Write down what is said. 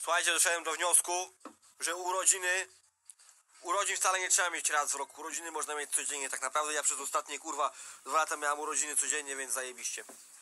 Słuchajcie, doszedłem do wniosku, że urodzin wcale nie trzeba mieć raz w roku. Urodziny można mieć codziennie. Tak naprawdę ja przez ostatnie 2 lata miałem urodziny codziennie, więc zajebiście.